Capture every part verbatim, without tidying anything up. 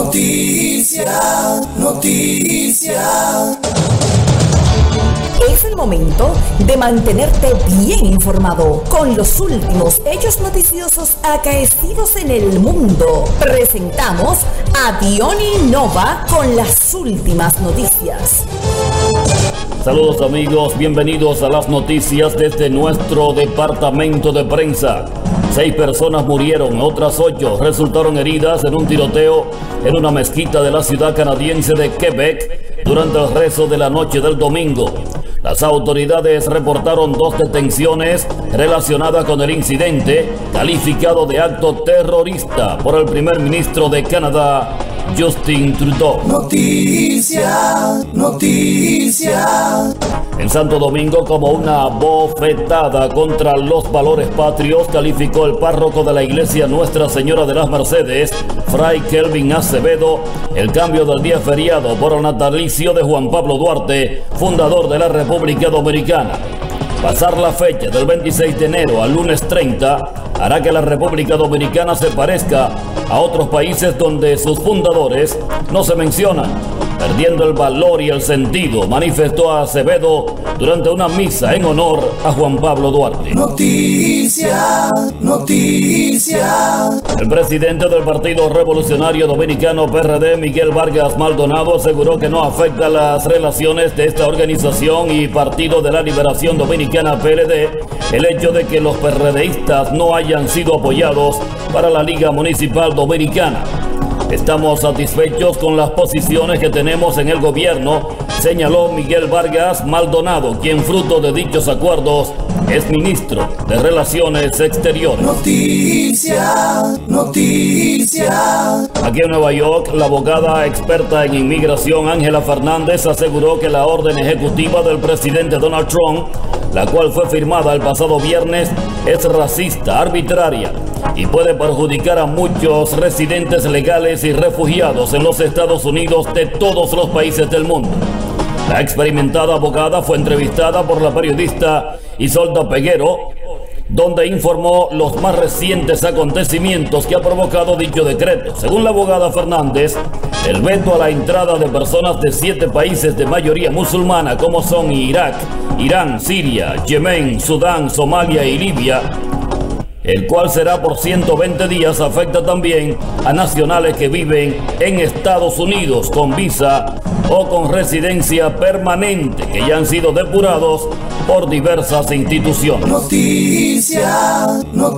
Noticia, noticia. Es el momento de mantenerte bien informado con los últimos hechos noticiosos acaecidos en el mundo. Presentamos a Diony Nova con las últimas noticias. Saludos amigos, bienvenidos a las noticias desde nuestro departamento de prensa. Seis personas murieron, otras ocho resultaron heridas en un tiroteo en una mezquita de la ciudad canadiense de Quebec durante el rezo de la noche del domingo. Las autoridades reportaron dos detenciones relacionadas con el incidente, calificado de acto terrorista por el primer ministro de Canadá, Justin Trudeau. Noticia, noticia. En Santo Domingo, como una bofetada contra los valores patrios, calificó el párroco de la iglesia Nuestra Señora de las Mercedes, Fray Kelvin Acevedo, el cambio del día feriado por el natalicio de Juan Pablo Duarte, fundador de la República Dominicana. Pasar la fecha del veintiséis de enero al lunes treinta hará que la República Dominicana se parezca a otros países donde sus fundadores no se mencionan, perdiendo el valor y el sentido, manifestó Acevedo durante una misa en honor a Juan Pablo Duarte. Noticia, noticia. El presidente del Partido Revolucionario Dominicano P R D, Miguel Vargas Maldonado, aseguró que no afecta las relaciones de esta organización y Partido de la Liberación Dominicana P L D el hecho de que los PRDistas no hayan sido apoyados para la Liga Municipal Dominicana. Estamos satisfechos con las posiciones que tenemos en el gobierno, señaló Miguel Vargas Maldonado, quien fruto de dichos acuerdos es ministro de Relaciones Exteriores. Noticia, noticia. Aquí en Nueva York, la abogada experta en inmigración Ángela Fernández aseguró que la orden ejecutiva del presidente Donald Trump, la cual fue firmada el pasado viernes, es racista, arbitraria y puede perjudicar a muchos residentes legales y refugiados en los Estados Unidos de todos los países del mundo. La experimentada abogada fue entrevistada por la periodista Isolda Peguero, donde informó los más recientes acontecimientos que ha provocado dicho decreto. Según la abogada Fernández, el veto a la entrada de personas de siete países de mayoría musulmana como son Irak, Irán, Siria, Yemen, Sudán, Somalia y Libia, el cual será por ciento veinte días, afecta también a nacionales que viven en Estados Unidos con visa o con residencia permanente que ya han sido depurados por diversas instituciones. Noticia,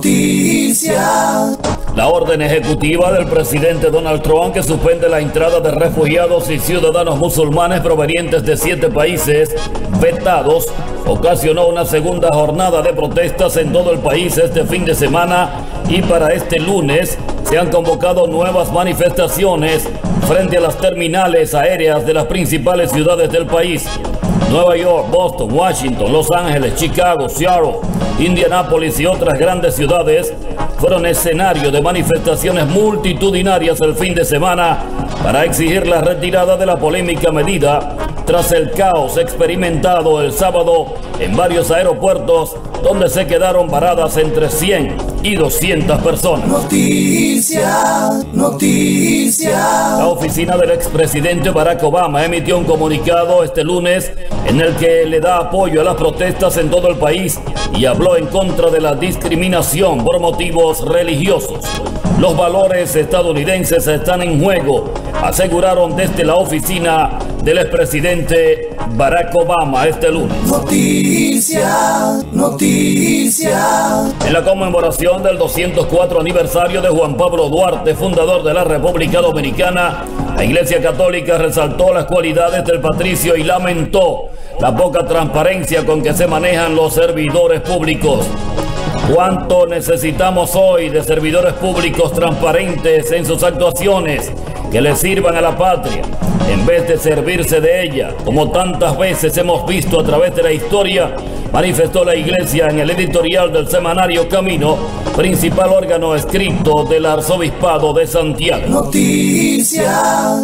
noticia. La orden ejecutiva del presidente Donald Trump que suspende la entrada de refugiados y ciudadanos musulmanes provenientes de siete países vetados ocasionó una segunda jornada de protestas en todo el país este fin de semana y para este lunes se han convocado nuevas manifestaciones frente a las terminales aéreas de las principales ciudades del país. Nueva York, Boston, Washington, Los Ángeles, Chicago, Seattle, Indianápolis y otras grandes ciudades fueron escenario de manifestaciones multitudinarias el fin de semana para exigir la retirada de la polémica medida tras el caos experimentado el sábado en varios aeropuertos donde se quedaron varadas entre cien y doscientas personas. Noticia, noticia. La oficina del expresidente Barack Obama emitió un comunicado este lunes en el que le da apoyo a las protestas en todo el país y habló en contra de la discriminación por motivos religiosos. Los valores estadounidenses están en juego, aseguraron desde la oficina del expresidente Barack Obama este lunes. Noticia, noticia. En la conmemoración del doscientos cuatro aniversario de Juan Pablo Duarte, fundador de la República Dominicana, la Iglesia Católica resaltó las cualidades del patricio y lamentó la poca transparencia con que se manejan los servidores públicos. ¿Cuánto necesitamos hoy de servidores públicos transparentes en sus actuaciones, que le sirvan a la patria, en vez de servirse de ella, como tantas veces hemos visto a través de la historia? Manifestó la Iglesia en el editorial del semanario Camino, principal órgano escrito del Arzobispado de Santiago. Noticia,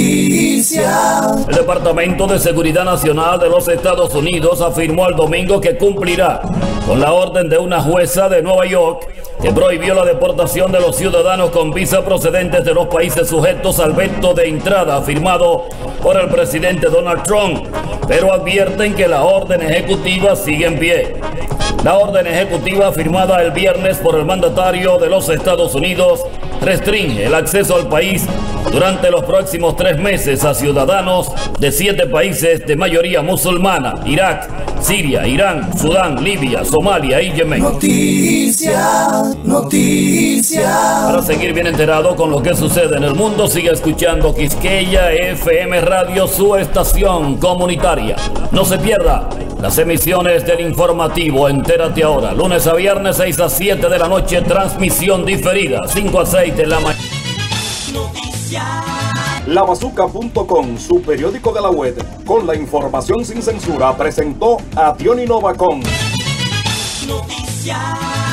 noticia. El Departamento de Seguridad Nacional de los Estados Unidos afirmó el domingo que cumplirá con la orden de una jueza de Nueva York que prohibió la deportación de los ciudadanos con visa procedentes de los países sujetos al veto de entrada firmado por el presidente Donald Trump, pero advierten que la orden ejecutiva sigue en pie. La orden ejecutiva firmada el viernes por el mandatario de los Estados Unidos restringe el acceso al país durante los próximos tres meses a ciudadanos de siete países de mayoría musulmana: Irak, Siria, Irán, Sudán, Libia, Somalia y Yemen. Noticia, noticia. Para seguir bien enterado con lo que sucede en el mundo, sigue escuchando Quisqueya F M Radio, su estación comunitaria. No se pierda las emisiones del informativo Entérate Ahora, lunes a viernes seis a siete de la noche, transmisión diferida cinco a seis de la mañana. La Bazooka punto com, su periódico de la web, con la información sin censura, presentó a Diony Nova con Noticias.